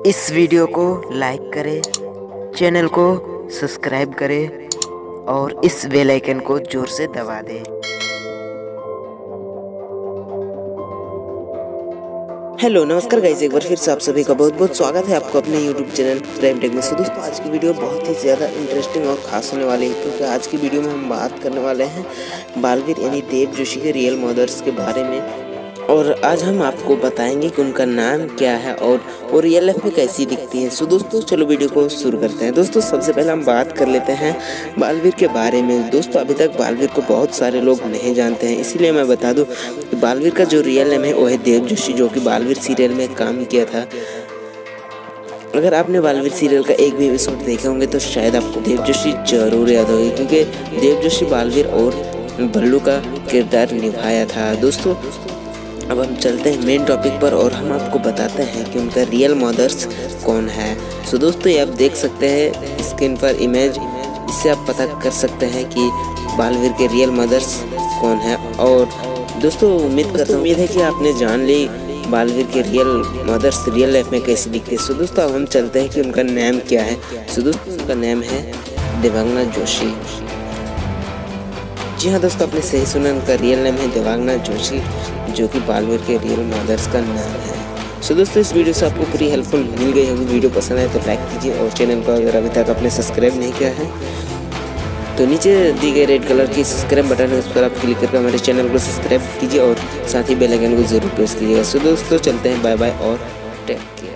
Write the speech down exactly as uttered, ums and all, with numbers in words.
इस वीडियो को लाइक करें, चैनल को सब्सक्राइब करें और इस बेल आइकन को जोर से दबा दें। हेलो नमस्कार गाइस, एक बार फिर से आप सभी का बहुत बहुत स्वागत है आपको अपने यूट्यूब चैनल प्राइम टेक में। सो दोस्तों, आज की वीडियो बहुत ही ज़्यादा इंटरेस्टिंग और खास होने वाली है, क्योंकि आज की वीडियो में हम बात करने वाले हैं बालवीर यानी देव जोशी के रियल मदर्स के बारे में। और आज हम आपको बताएंगे कि उनका नाम क्या है और वो रियल लाइफ में कैसी दिखती है। सो दोस्तों, चलो वीडियो को शुरू करते हैं। दोस्तों, सबसे पहले हम बात कर लेते हैं बालवीर के बारे में। दोस्तों, अभी तक बालवीर को बहुत सारे लोग नहीं जानते हैं, इसीलिए मैं बता दूं कि बालवीर का जो रियल नेम है वो है देव जोशी, जो कि बालवीर सीरियल में काम किया था। अगर आपने बालवीर सीरियल का एक भी एपिसोड देखे होंगे तो शायद आपको देव जोशी जरूर याद होगी, क्योंकि देव जोशी बालवीर और बल्लू का किरदार निभाया था। दोस्तों, अब हम चलते हैं मेन टॉपिक पर और हम आपको बताते हैं कि उनका रियल मदर्स कौन है। सो दोस्तों, ये आप देख सकते हैं स्क्रीन पर इमेज, इससे आप पता कर सकते हैं कि बालवीर के रियल मदर्स कौन है। और दोस्तों, उम्मीद करता हूँ उम्मीद है कि आपने जान ली बालवीर के रियल मदर्स रियल लाइफ में कैसी दिखती है। सो दोस्तों, अब हम चलते हैं कि उनका नेम क्या है। सो दोस्तों, उनका नेम है देवांगना जोशी। जी हाँ दोस्तों, आपने सही सुना, उनका रियल नेम है देवांगना जोशी, जो कि बालवीर के रियल मदर्स का नाम है। सो दोस्तों, इस वीडियो से आपको पूरी हेल्पफुल मिल गई होगी। वीडियो पसंद आए तो लाइक कीजिए और चैनल को अगर अभी तक आपने सब्सक्राइब नहीं किया है तो नीचे दी गई रेड कलर की सब्सक्राइब बटन है, उस पर आप क्लिक करके हमारे चैनल को सब्सक्राइब कीजिए और साथ ही बेल आइकन को जरूर प्रेस कीजिएगा। सो दोस्तों, चलते हैं, बाय बाय और टेक केयर।